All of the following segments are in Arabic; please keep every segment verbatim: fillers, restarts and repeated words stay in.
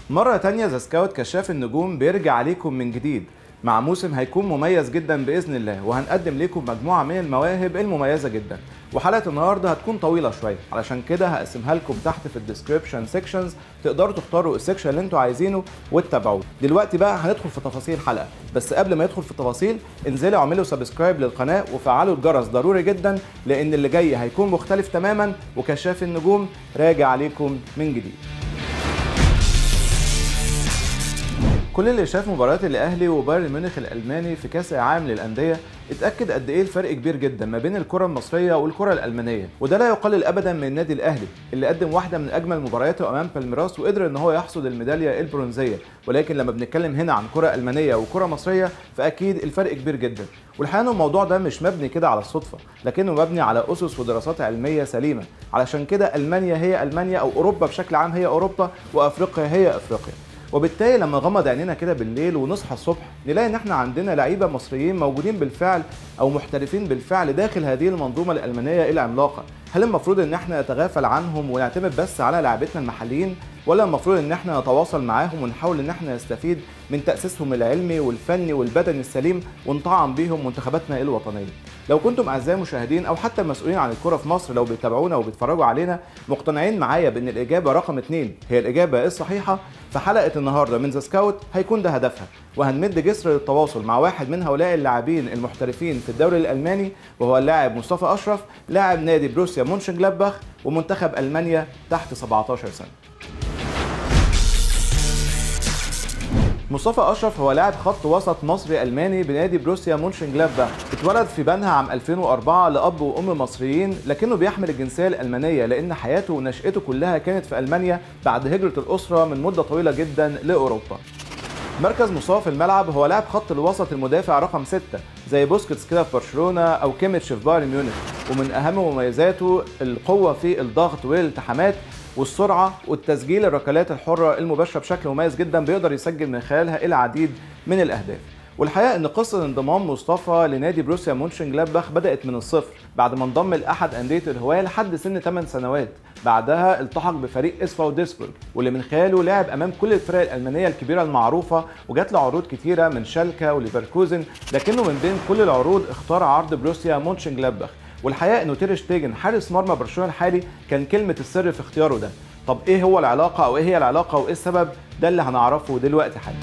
مرة تانية ذا سكاوت كشاف النجوم بيرجع عليكم من جديد مع موسم هيكون مميز جدا بإذن الله، وهنقدم لكم مجموعة من المواهب المميزة جدا. وحلقة النهاردة هتكون طويلة شوية، علشان كده هقسمها لكم تحت في الديسكريبشن سيكشنز، تقدروا تختاروا السيكشن اللي انتوا عايزينه وتتابعوه. دلوقتي بقى هندخل في تفاصيل الحلقة، بس قبل ما يدخل في التفاصيل انزلوا اعملوا سبسكرايب للقناة وفعلوا الجرس ضروري جدا، لأن اللي جاي هيكون مختلف تماما، وكشاف النجوم راجع عليكم من جديد. كل اللي شاف مباريات الاهلي وبايرن ميونخ الالماني في كاس العالم للانديه اتاكد قد ايه الفرق كبير جدا ما بين الكره المصريه والكره الالمانيه، وده لا يقلل ابدا من النادي الاهلي اللي قدم واحده من اجمل مبارياته امام بالميراس وقدر ان هو يحصد الميداليه البرونزيه. ولكن لما بنتكلم هنا عن كره المانيه وكره مصريه فاكيد الفرق كبير جدا. والحقيقه الموضوع ده مش مبني كده على الصدفه، لكنه مبني على اسس ودراسات علميه سليمه. علشان كده المانيا هي المانيا، او اوروبا بشكل عام هي اوروبا، وافريقيا هي افريقيا. وبالتالي لما نغمض عينينا كده بالليل ونصحى الصبح نلاقي ان احنا عندنا لعيبه مصريين موجودين بالفعل او محترفين بالفعل داخل هذه المنظومه الالمانيه العملاقه. هل المفروض ان احنا نتغافل عنهم ونعتمد بس على لاعبتنا المحليين، ولا المفروض ان احنا نتواصل معاهم ونحاول ان احنا نستفيد من تاسيسهم العلمي والفني والبدني السليم ونطعم بيهم منتخباتنا الوطنيه؟ لو كنتم اعزائي المشاهدين او حتى المسؤولين عن الكره في مصر لو بيتابعونا وبيتفرجوا علينا مقتنعين معايا بان الاجابه رقم اتنين هي الاجابه الصحيحه، فحلقه النهارده من ذا سكاوت هيكون ده هدفها، وهنمد جسر للتواصل مع واحد من هؤلاء اللاعبين المحترفين في الدوري الالماني، وهو اللاعب مصطفى اشرف، لاعب نادي بروسيا مونشنجلادباخ ومنتخب المانيا تحت سبعتاشر سنه. مصطفى اشرف هو لاعب خط وسط مصري الماني بنادي بروسيا مونشنجلادباخ، اتولد في بنها عام ألفين وأربعة لاب وام مصريين، لكنه بيحمل الجنسيه الالمانيه لان حياته ونشأته كلها كانت في المانيا بعد هجره الاسره من مده طويله جدا لاوروبا. مركز مصطفى في الملعب هو لاعب خط الوسط المدافع رقم ستة زي بوسكيتس كده في برشلونه او كيميتش في بايرن ميونخ، ومن اهم مميزاته القوه في الضغط والالتحامات والسرعه والتسجيل الركلات الحره المباشره بشكل مميز جدا بيقدر يسجل من خلالها العديد من الاهداف. والحقيقه ان قصه انضمام مصطفى لنادي بروسيا مونشنجلادباخ بدات من الصفر بعد ما انضم لاحد انديه الهواه لحد سن ثمان سنوات، بعدها التحق بفريق اسفا وديسبورغ واللي من خلاله لعب امام كل الفرق الالمانيه الكبيره المعروفه، وجات له عروض كتيره من شالكا وليفركوزن، لكنه من بين كل العروض اختار عرض بروسيا مونشنجلادباخ. والحقيقه انه تير شتيجن حارس مرمى برشلونه الحالي كان كلمه السر في اختياره ده. طب ايه هو العلاقه او ايه هي العلاقه وايه السبب؟ ده اللي هنعرفه دلوقتي حالا.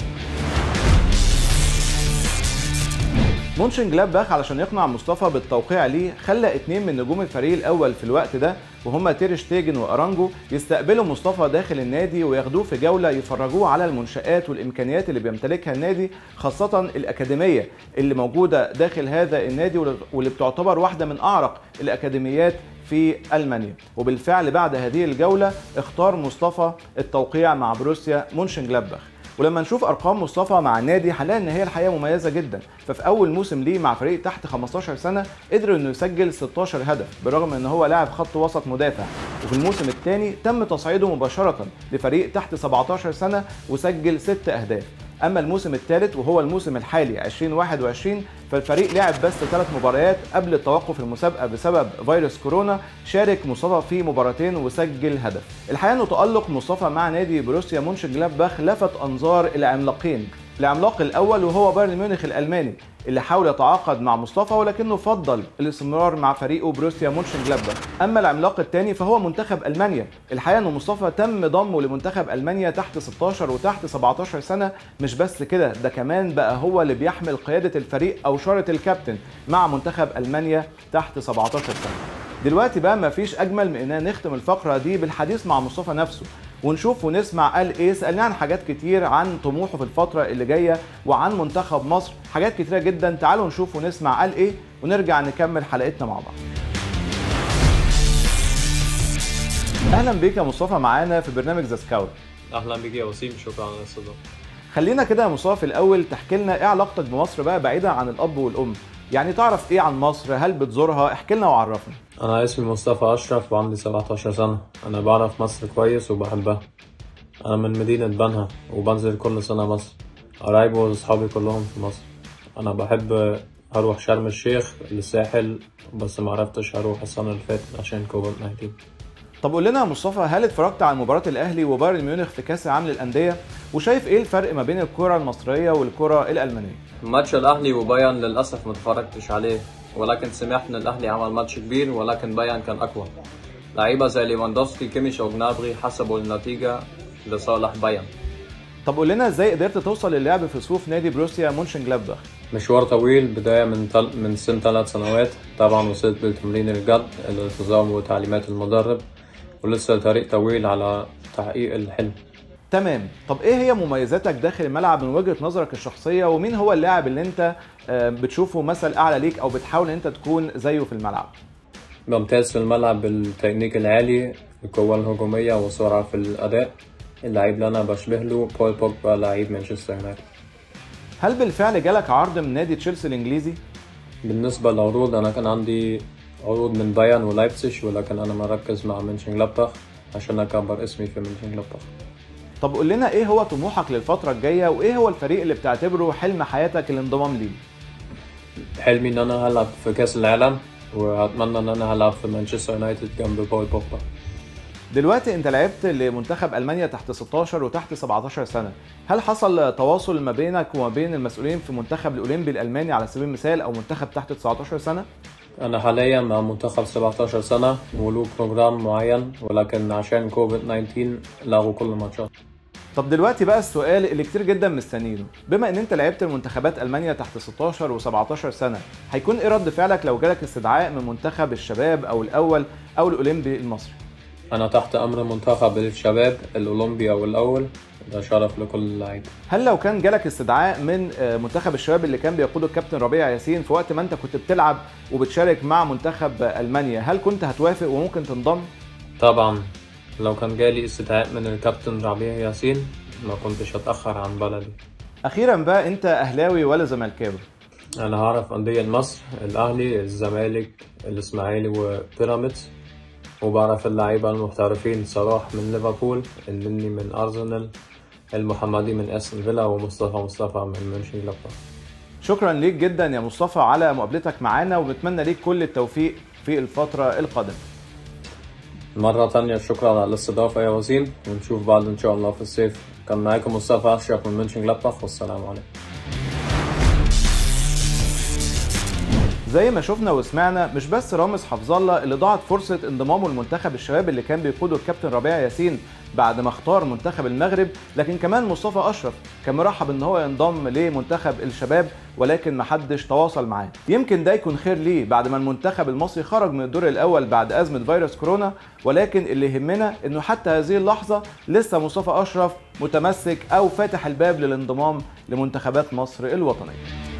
مونشنجلادباخ علشان يقنع مصطفى بالتوقيع ليه خلى اتنين من نجوم الفريق الاول في الوقت ده وهما تير شتيجن وارانجو يستقبلوا مصطفى داخل النادي وياخدوه في جوله يفرجوه على المنشآت والامكانيات اللي بيمتلكها النادي، خاصه الاكاديميه اللي موجوده داخل هذا النادي واللي بتعتبر واحده من اعرق الاكاديميات في المانيا. وبالفعل بعد هذه الجوله اختار مصطفى التوقيع مع بروسيا مونشنجلادباخ. ولما نشوف ارقام مصطفى مع النادي هنلاقي ان هي الحقيقه مميزه جدا. ففي اول موسم ليه مع فريق تحت خمستاشر سنه قدر انه يسجل ستاشر هدف بالرغم ان هو لاعب خط وسط مدافع، وفي الموسم الثاني تم تصعيده مباشره لفريق تحت سبعتاشر سنه وسجل ست اهداف. اما الموسم الثالث وهو الموسم الحالي ألفين وواحد وعشرين فالفريق لعب بس ثلاث مباريات قبل التوقف المسابقه بسبب فيروس كورونا، شارك مصطفى في مباراتين وسجل هدف. الحقيقه انه تالق مصطفى مع نادي بروسيا مونشنجلادباخ لفت انظار العملاقين، العملاق الاول وهو بايرن ميونخ الالماني اللي حاول يتعاقد مع مصطفى ولكنه فضل الاستمرار مع فريقه بروسيا مونشنجلادباخ. اما العملاق الثاني فهو منتخب المانيا. الحقيقه ان مصطفى تم ضمه لمنتخب المانيا تحت ستاشر وتحت سبعتاشر سنه، مش بس كده ده كمان بقى هو اللي بيحمل قياده الفريق او شاره الكابتن مع منتخب المانيا تحت سبعتاشر سنه. دلوقتي بقى مفيش اجمل من اننا نختم الفقره دي بالحديث مع مصطفى نفسه ونشوف ونسمع قال ايه. سالناه عن حاجات كتير عن طموحه في الفتره اللي جايه وعن منتخب مصر، حاجات كتيره جدا. تعالوا نشوف ونسمع قال ايه ونرجع نكمل حلقتنا مع بعض. اهلا بيك يا مصطفى معانا في برنامج ذا سكاوت. اهلا بيك يا وسيم، شكرا على الاستضافه. خلينا كده يا مصطفى في الاول تحكي لنا ايه علاقتك بمصر بقى بعيدا عن الاب والام، يعني تعرف ايه عن مصر؟ هل بتزورها؟ احكي لنا وعرفنا. انا اسمي مصطفى اشرف وعندي سبعتاشر سنه. انا بعرف مصر كويس وبحبها. انا من مدينه بنها وبنزل كل سنه مصر. قرايبي واصحابي كلهم في مصر. انا بحب اروح شرم الشيخ للساحل بس ما عرفتش اروح السنه اللي فاتت عشان كوفيد تسعة عشر. طب قول لنا يا مصطفى، هل اتفرجت على مباراة الأهلي وبايرن ميونخ في كأس العالم للأندية؟ وشايف إيه الفرق ما بين الكرة المصرية والكرة الألمانية؟ ماتش الأهلي وبايرن للأسف ما اتفرجتش عليه، ولكن سمعت إن الأهلي عمل ماتش كبير ولكن بايرن كان أقوى. لعيبة زي ليفاندوفسكي كيميش وجنابري حسبوا النتيجة لصالح بايرن. طب قول لنا ازاي قدرت توصل للعب في صفوف نادي بروسيا مونشنجلادباخ؟ مشوار طويل، بداية من تل... من سن ثلاث سنوات. طبعا وصلت بالتمرين الجد، الالتزام وتعليمات المدرب، ولسه طريق طويل على تحقيق الحلم. تمام. طب ايه هي مميزاتك داخل الملعب من وجهة نظرك الشخصية، ومين هو اللاعب اللي انت بتشوفه مثل اعلى ليك او بتحاول ان انت تكون زيه في الملعب؟ بمتاز في الملعب بالتكنيك العالي، القوة الهجومية والسرعة في الأداء. اللعيب اللي أنا بشبه له بول بوجبا، لعيب مانشستر يونايتد. هل بالفعل جالك عرض من نادي تشيلسي الإنجليزي؟ بالنسبة للعروض، أنا كان عندي عروض من بايرن ولايبزيج، ولكن أنا مركز مع مونشنجلادباخ عشان أكبر اسمي في مونشنجلادباخ. طب قول لنا ايه هو طموحك للفترة الجاية، وايه هو الفريق اللي بتعتبره حلم حياتك الانضمام ليه؟ حلمي إن أنا هلعب في كأس العالم، وأتمنى إن أنا هلعب في مانشستر يونايتد جنب بول بوجبا. دلوقتي انت لعبت لمنتخب المانيا تحت ستاشر وتحت سبعتاشر سنه، هل حصل تواصل ما بينك وما بين المسؤولين في منتخب الاولمبي الالماني على سبيل المثال او منتخب تحت تسعتاشر سنه؟ أنا حاليا مع منتخب سبعتاشر سنة وله بروجرام معين، ولكن عشان كوفيد تسعة عشر لغوا كل الماتشات. طب دلوقتي بقى السؤال اللي كتير جدا مستنينه، بما ان انت لعبت المنتخبات المانيا تحت ستاشر وسبعتاشر سنه، هيكون ايه رد فعلك لو جالك استدعاء من منتخب الشباب او الاول او الاولمبي المصري؟ أنا تحت أمر منتخب الشباب الأولمبي أو الأول، ده شرف لكل لعيب. هل لو كان جالك استدعاء من منتخب الشباب اللي كان بيقوده الكابتن ربيع ياسين في وقت ما انت كنت بتلعب وبتشارك مع منتخب المانيا، هل كنت هتوافق وممكن تنضم؟ طبعا، لو كان جالي استدعاء من الكابتن ربيع ياسين ما كنتش هتأخر عن بلدي. أخيرا بقى، أنت أهلاوي ولا زملكاوي؟ أنا هعرف أندية مصر، الأهلي، الزمالك، الإسماعيلي وبيراميدز، وبعرف اللعيبة المحترفين، صلاح من ليفربول، النني من أرسنال، المحمدي من أستون فيلا، ومصطفى مصطفى من مونشنجلادباخ. شكرا ليك جدا يا مصطفى على مقابلتك معانا، وبنتمنى ليك كل التوفيق في الفترة القادمة. مرة تانية شكرا على الاستضافة يا وسيم، ونشوف بعض إن شاء الله في الصيف. كان معاكم مصطفى أشرف من مونشنجلادباخ، والسلام عليكم. زي ما شفنا وسمعنا، مش بس رامز حفظ الله اللي ضاعت فرصة انضمامه لمنتخب الشباب اللي كان بيقوده الكابتن ربيع ياسين بعد ما اختار منتخب المغرب، لكن كمان مصطفى أشرف كان مرحب ان هو ينضم لمنتخب الشباب، ولكن محدش تواصل معاه. يمكن ده يكون خير ليه بعد ما المنتخب المصري خرج من الدور الاول بعد ازمة فيروس كورونا، ولكن اللي يهمنا انه حتى هذه اللحظة لسه مصطفى أشرف متمسك او فاتح الباب للانضمام لمنتخبات مصر الوطنية.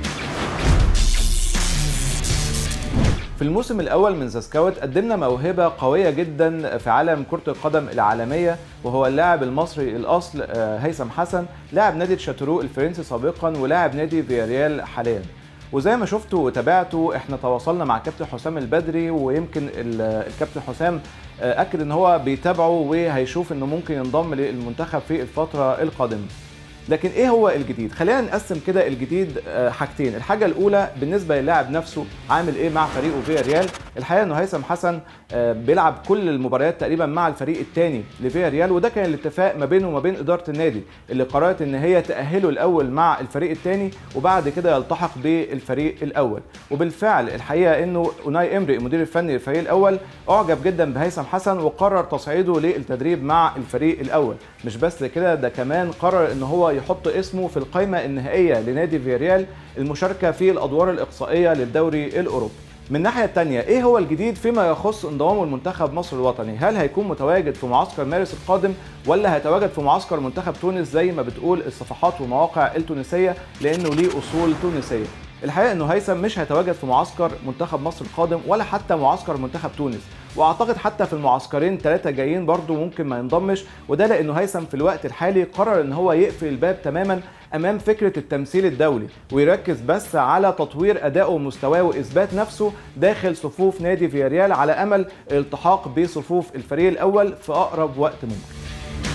في الموسم الأول من ذا سكاوت قدمنا موهبة قوية جدا في عالم كرة القدم العالمية، وهو اللاعب المصري الأصل هيثم حسن، لاعب نادي شاتورو الفرنسي سابقا ولاعب نادي فياريال حاليا. وزي ما شفتوا وتابعتوا، احنا تواصلنا مع كابتن حسام البدري، ويمكن الكابتن حسام أكد ان هو بيتابعه وهيشوف انه ممكن ينضم للمنتخب في الفترة القادمة. لكن ايه هو الجديد؟ خلينا نقسم كده الجديد حاجتين. الحاجه الاولى بالنسبه للاعب نفسه، عامل ايه مع فريقه فياريال. الحقيقه انه هيثم حسن بيلعب كل المباريات تقريبا مع الفريق الثاني لفياريال، وده كان الاتفاق ما بينه وما بين اداره النادي اللي قررت ان هي تاهله الاول مع الفريق الثاني وبعد كده يلتحق بالفريق الاول. وبالفعل الحقيقه انه اوناي امري المدير الفني للفريق الاول اعجب جدا بهيثم حسن وقرر تصعيده للتدريب مع الفريق الاول. مش بس كده، ده كمان قرر ان هو يحط اسمه في القائمة النهائية لنادي فياريال المشاركة في الأدوار الإقصائية للدوري الأوروبي. من الناحية الثانية، إيه هو الجديد فيما يخص انضمامه لمنتخب مصر الوطني؟ هل هيكون متواجد في معسكر مارس القادم ولا هيتواجد في معسكر منتخب تونس زي ما بتقول الصفحات والمواقع التونسية لأنه ليه أصول تونسية؟ الحقيقة انه هيثم مش هيتواجد في معسكر منتخب مصر القادم ولا حتى معسكر منتخب تونس، واعتقد حتى في المعسكرين ثلاثة جايين برضو ممكن ما ينضمش، وده لانه هيثم في الوقت الحالي قرر ان هو يقفل الباب تماما امام فكرة التمثيل الدولي، ويركز بس على تطوير ادائه ومستواه واثبات نفسه داخل صفوف نادي فياريال على امل الالتحاق بصفوف الفريق الاول في اقرب وقت ممكن.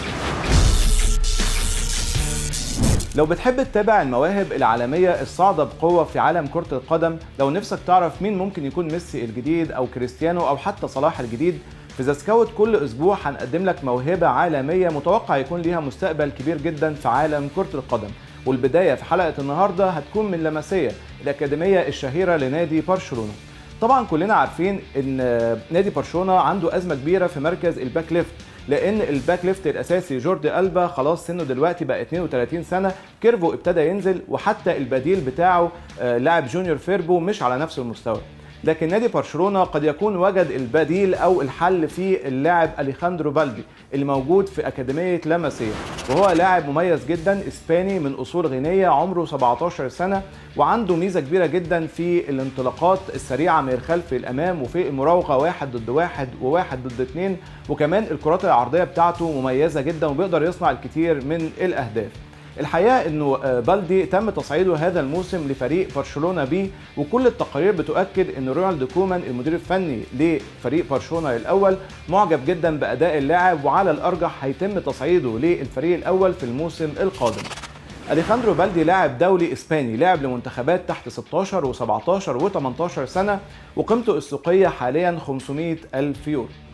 لو بتحب تتابع المواهب العالمية الصاعدة بقوة في عالم كرة القدم، لو نفسك تعرف مين ممكن يكون ميسي الجديد أو كريستيانو أو حتى صلاح الجديد، في ذا سكاوت كل اسبوع هنقدم لك موهبه عالميه متوقع يكون ليها مستقبل كبير جدا في عالم كره القدم. والبدايه في حلقه النهارده هتكون من لاماسيا، الاكاديميه الشهيره لنادي برشلونه. طبعا كلنا عارفين ان نادي برشلونه عنده ازمه كبيره في مركز الباك ليفت، لان الباك ليفت الاساسي جوردي ألبا خلاص سنه دلوقتي بقى اتنين وتلاتين سنه، كيرفو ابتدى ينزل، وحتى البديل بتاعه لاعب جونيور فيربو مش على نفس المستوى. لكن نادي برشلونه قد يكون وجد البديل او الحل في اللاعب أليخاندرو بالدي اللي موجود في اكاديميه لاماسيا، وهو لاعب مميز جدا اسباني من اصول غينيه، عمره سبعتاشر سنه، وعنده ميزه كبيره جدا في الانطلاقات السريعه من الخلف للامام، وفي المراوغه واحد ضد واحد وواحد ضد اثنين، وكمان الكرات العرضيه بتاعته مميزه جدا وبيقدر يصنع الكثير من الاهداف. الحقيقه انه بالدي تم تصعيده هذا الموسم لفريق برشلونه بي، وكل التقارير بتؤكد ان رونالد كومان المدير الفني لفريق برشلونه الاول معجب جدا باداء اللاعب، وعلى الارجح هيتم تصعيده للفريق الاول في الموسم القادم. أليخاندرو بالدي لاعب دولي اسباني، لعب لمنتخبات تحت ستاشر وسبعتاشر وتمنتاشر سنه، وقيمته السوقيه حاليا خمسمائة ألف يورو.